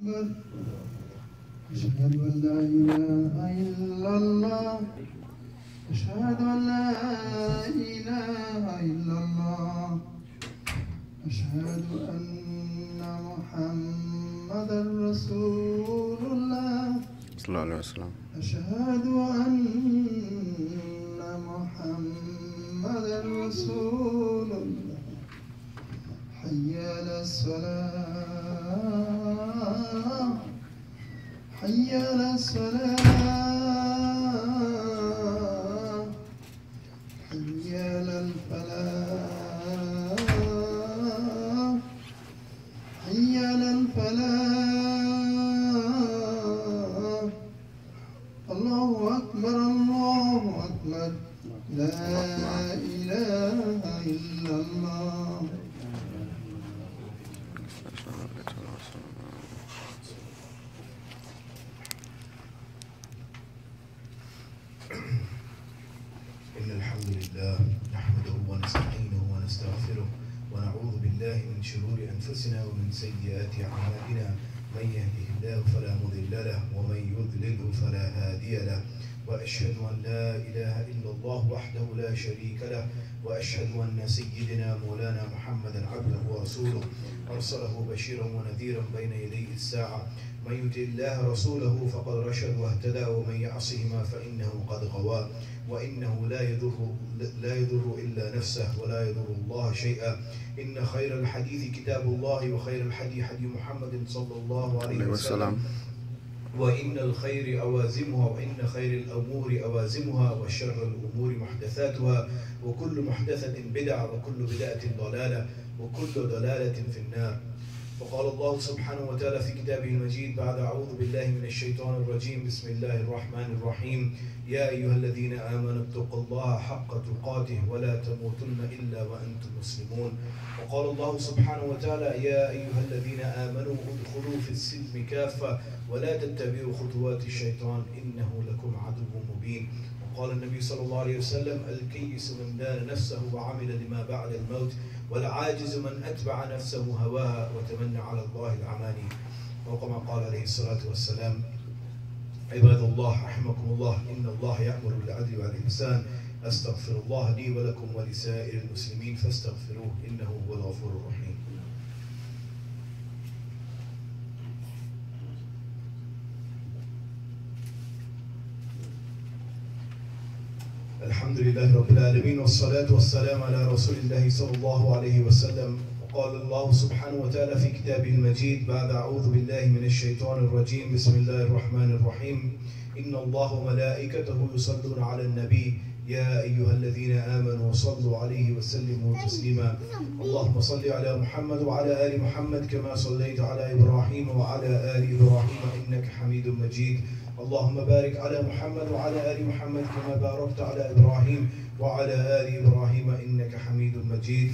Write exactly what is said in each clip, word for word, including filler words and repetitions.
أكبر أشهد أن لا إله إلا الله أشهد أن لا إله إلا الله أشهد أن محمدا رسول الله صلى الله عليه وسلم أشهد أن محمدا رسول الله حي على الصلاة حي على الصلاة حي على الفلاح حي على الفلاح الله أكبر الله أكبر لا إله إلا الله. إن الحمد لله نحمده ونستعينه ونستغفره ونعوذ بالله من شرور أنفسنا ومن سيئات أعمالنا من يهده الله فلا مضل له ومن يضلله فلا هادي له وأشهد أن لا إله إلا الله وحده لا شريك له وأشهد أن سيدنا مولانا محمدا عبده ورسوله أرسله بشيرا ونذيرا بين يدي الساعة من يطع الله رسوله فقد رشد واهتدى ومن يعصهما فإنه قد غوى وإنه لا يضر لا يضر إلا نفسه ولا يضر الله شيئا. إن خير الحديث كتاب الله وخير الحديث حديث محمد صلى الله عليه وسلم وإن الخير أوازمها وإن خير الأمور أوازمها وشر الأمور محدثاتها وكل محدثة بدعة وكل بدعة ضلالة وكل ضلالة في النار. وقال الله سبحانه وتعالى في كتابه المجيد بعد أعوذ بالله من الشيطان الرجيم بسم الله الرحمن الرحيم يا أيها الذين آمنوا اتقوا الله حق تقاته ولا تموتن إلا وأنتم مسلمون. وقال الله سبحانه وتعالى يا أيها الذين آمنوا ادخلوا في السلم كافة ولا تتبعوا خطوات الشيطان إنه لكم عدو مبين. وقال النبي صلى الله عليه وسلم الكيس من دان نفسه وعمل لما بعد الموت والعاجز من أتبع نفسه هواها وتمنى على الله الأماني. وكما قال عليه الصلاة والسلام عباد الله رحمكم الله إن الله يأمر بالعدل والإحسان أستغفر الله لي ولكم ولسائر المسلمين فاستغفروه إنه هو الغفور الرحيم. الحمد لله رب العالمين والصلاة والسلام على رسول الله صلى الله عليه وسلم. وقال الله سبحانه وتعالى في كتابه المجيد بعد أعوذ بالله من الشيطان الرجيم بسم الله الرحمن الرحيم إن الله وملائكته يصلون على النبي يا أيها الذين آمنوا صلوا عليه وسلموا تسليما. اللهم صل على محمد وعلى آل محمد كما صليت على إبراهيم وعلى آل إبراهيم إنك حميد مجيد. اللهم بارك على محمد وعلى آل محمد كما باركت على إبراهيم وعلى آل إبراهيم إنك حميد مجيد.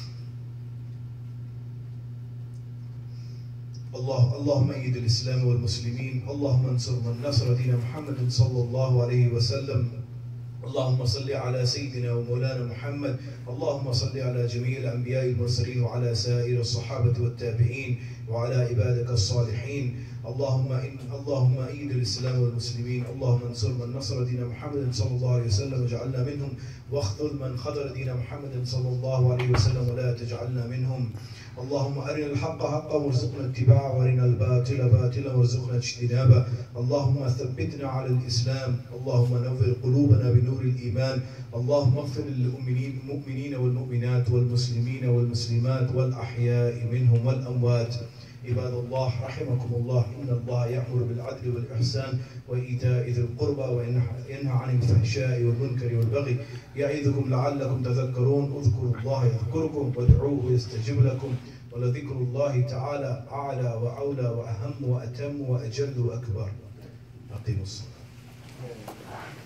الله اللهم أيد الإسلام والمسلمين اللهم انصر من نصر دين محمد صلى الله عليه وسلم. اللهم صل على سيدنا ومولانا محمد اللهم صل على جميع الأنبياء المرسلين وعلى سائر الصحابة والتابعين وعلى عبادك الصالحين. اللهم إن اللهم أيد الإسلام والمسلمين اللهم انصر من نصر دين محمد صلى الله عليه وسلم واجعلنا منهم واخذل من خذل دين محمد صلى الله عليه وسلم ولا تجعلنا منهم. اللهم أرنا الحق حقا وارزقنا اتباعه وأرنا الباطل باطلا وارزقنا اجتنابه. اللهم ثبتنا على الإسلام اللهم نور قلوبنا بنور الإيمان. اللهم اغفر للمؤمنين والمؤمنات والمسلمين والمسلمات والأحياء منهم والأموات. عباد الله رحمكم الله إن الله يأمر بالعدل والإحسان وإيتاء ذي القربى وينهى عن الفحشاء والمنكر والبغي يعظكم لعلكم تذكرون. اذكروا الله يذكركم وادعوه يستجب لكم ولذكر الله تعالى أعلى وأولى وأهم وأتم وأجل وأكبر. أقيموا الصلاة.